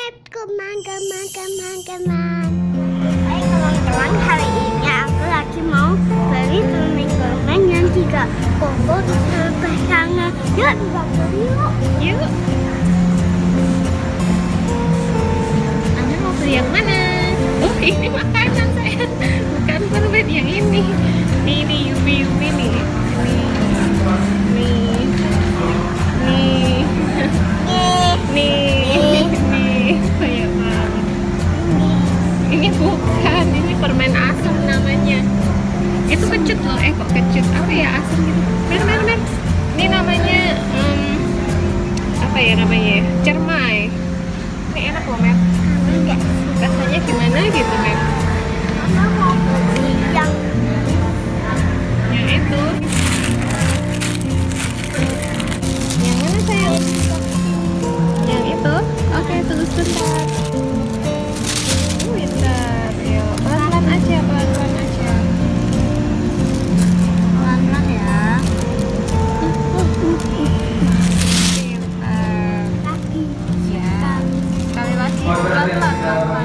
Hai teman-teman, hari ini aku lagi mau beli permen-permen yang 3 koko terpasangan. Yuk kita beli yuk. Anda mau beli yang mana? Oh, ini makanan saya, bukan permen yang ini. Ini Yupi nih. Nih, banyak banget. Ini bukan, ini permen asam namanya. Itu kecut loh, kok kecut? Apa ya, asam gitu? Mer. Ini namanya apa ya namanya? Cermai. Ini enak loh, Mer. Rasanya gimana gitu, Mer? Mama mau beli yang itu. Yang mana sayang? Yang itu? Oke, tunggu sebentar. Bentar, yuk. Pelan-pelan aja. pelan-pelan ya. Pintar. Kaki. Ya. Sekali lagi, pelan-pelan.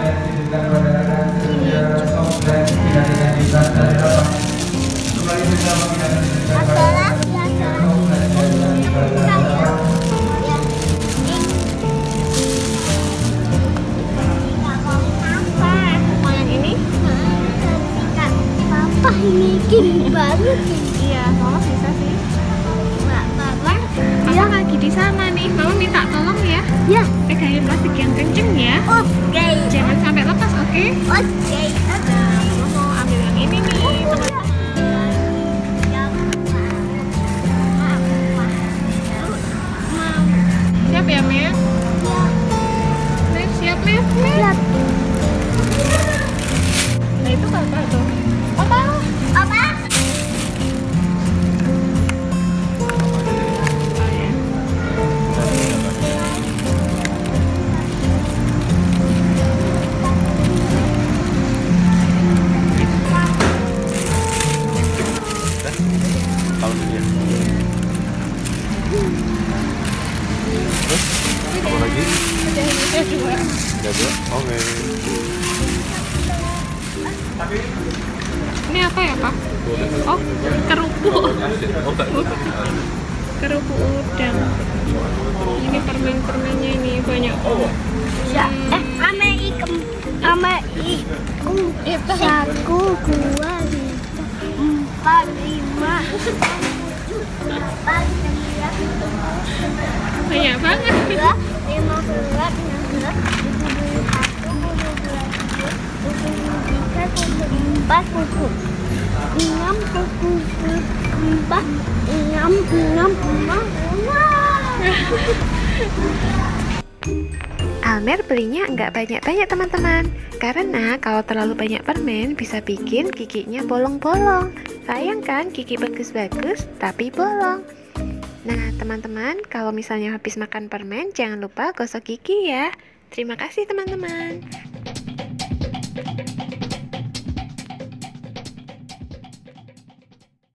Mau yang ini? Papa ini gini banget nih. Iya, Mama bisa sih. Papa Mama lagi di sana nih. Mama minta tolong ya. ya. Pegangin plastik yang kenceng ya. Oke. Jangan sampai lepas, oke? Oke. Mama mau ambil yang ini nih, teman-teman. Siap ya, Mer? Siap, Mer? Nah, itu apa tuh? Apa? Oh, ya. Tahu dia. Terus apa lagi? Udah dua. Udah dua. Oke. Ini apa ya, Pak? Oh, kerupuk. Kerupuk udang. Ini permen-permennya ini banyak. Ya, ame ikem, Itu 1, 2, 3, 4, 5, 8, 9, banyak banget. 15, 16, 17, 18, 19, 20, 21, 22, 23, 24, 25, 26. Almer belinya nggak banyak-banyak teman-teman, karena kalau terlalu banyak permen bisa bikin giginya bolong-bolong. Sayang kan, gigi bagus-bagus tapi bolong. Nah teman-teman, kalau misalnya habis makan permen jangan lupa gosok gigi ya. Terima kasih teman-teman.